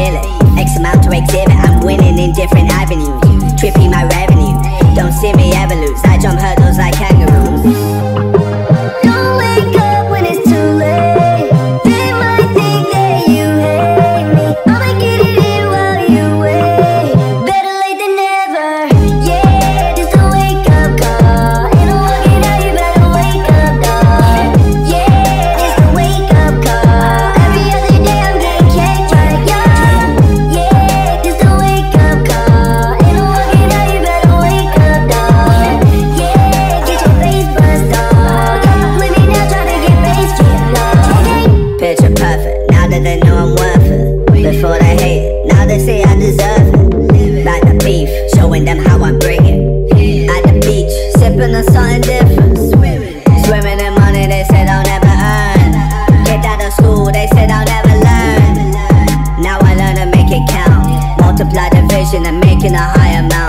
feel it. X amount to exhibit, I'm winning in different avenues. Trippie my revenue, don't see me ever lose. I jump hurdles like kangaroos. Don't wake up when it's too late. They might think that you hate me. I'ma get it in while you wait. Better late than never. Yeah, just a wake up call. Ain't no walking out, you better wake up, dog. Yeah, just a wake up call. Every other day I'm getting cake right, yeah. Just a wake up call. Ain't no walking out, you better wake up, dog. Yeah, get your face bust off. Leave me now, try to get face dog. Picture perfect, now that they know I'm worth it. Before they hate it, now they say I deserve it. Like the beef, showing them how I bring it. At the beach, sipping on something different. Swimming in money they said I'll never earn. Get out of school, they said I'll never learn. Now I learn to make it count. Multiply division and making a high amount.